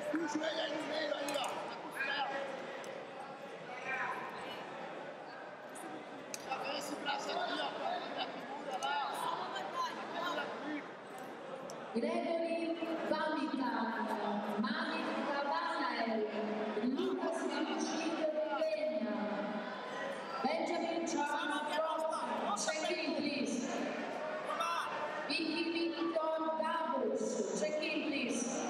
E o joelho aí no meio, aí, ó. Já vem esse braço aqui, ó, pra a figura lá, ó. Gregory Vamitan, Malik Cavanael, Lucas Virgílio de Penha, Benjamin Charles Ross, check in please. Vicky Victor Davos, check in please.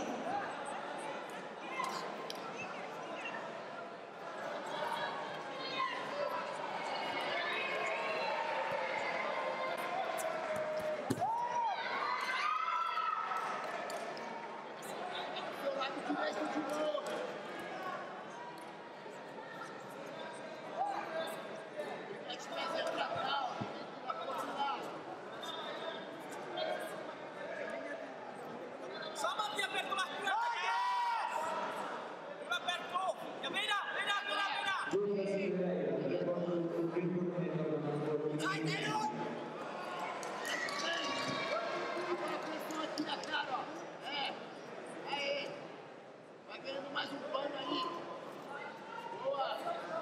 Mais um pano aí. Boa.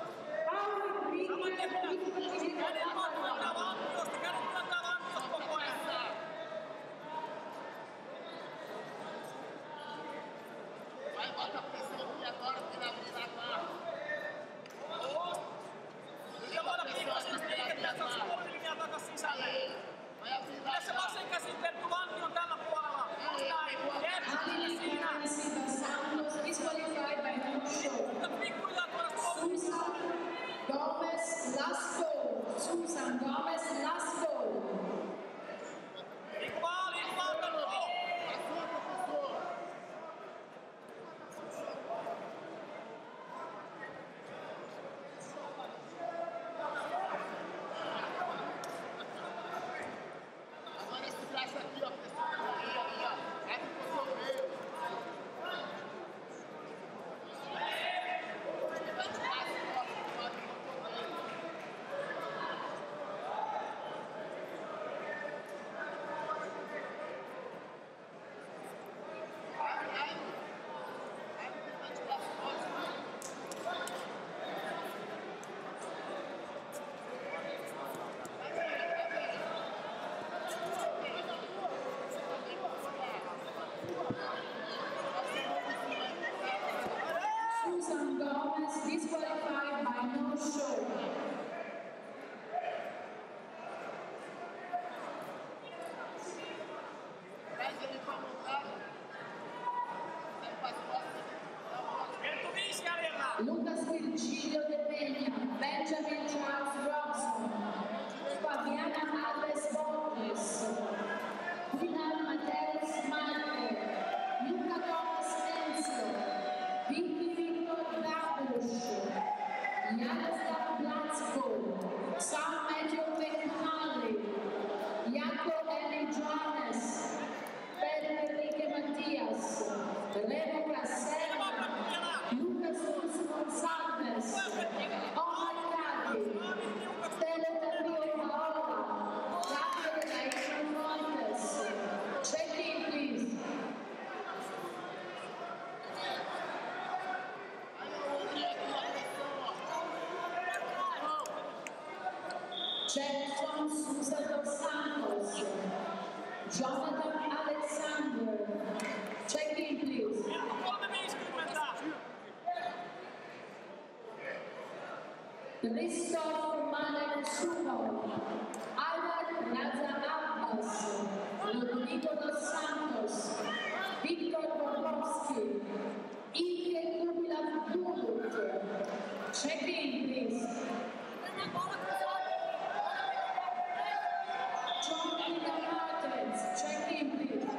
Vai, bota a pressão aqui agora, porque na vida da barra. Vai abrir lá. Tässä vasen käsin Perttu Vanki on tällä puolella. Disqualified by no show. Susan Gomez Lasco. Susan Gomez Lasco. Agora esse braço aqui, ó, pessoal. Aí, ó. Abre o cotovelo. Susan Gomez disqualified by no show. Traz ele pra montar. Sai pra costas. Lucas Virgílio de Penha, Benjamin Charles Robson, Fabiana Alves Borges, Gunnar Mateus Marco, Luca Thomas Menzel, Vicky Victor Davos, Jaroslav Blatsko, Sam Matthew McNally, Jakob Eli Johannes, Pedro Enrique Matias, Remo Cassella, Lucas Gonçalves, Omar Cadi, Tele Tapio Paola, Rafael Aisha Montes. Check in, please. Jackson Sousa dos Santos, Jonathan Alexander. Check in, please. Christoph Malek Sumo, Albert Raza Abbas, Rodrigo dos Santos, Victor Borowski, Ike Kubila Duduk. Check in, please. John Peter Martins, check in, please.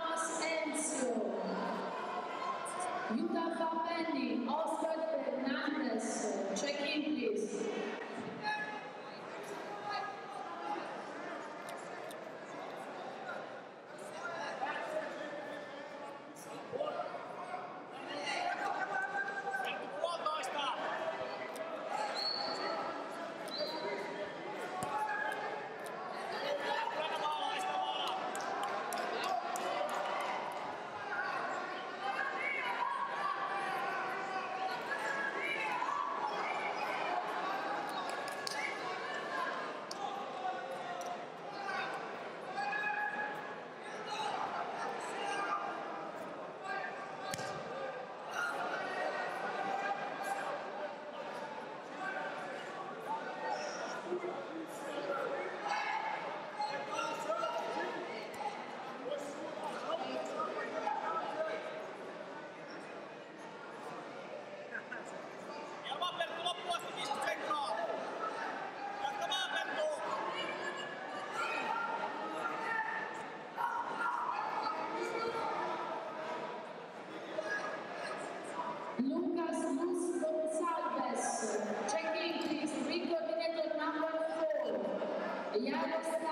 Thomas Enzio, Yuta Fapendi, Oscar Fernandez. Check in, please. Lucas Luz Gonçalves. Check in, please. Ring coordinator number 4. Yaros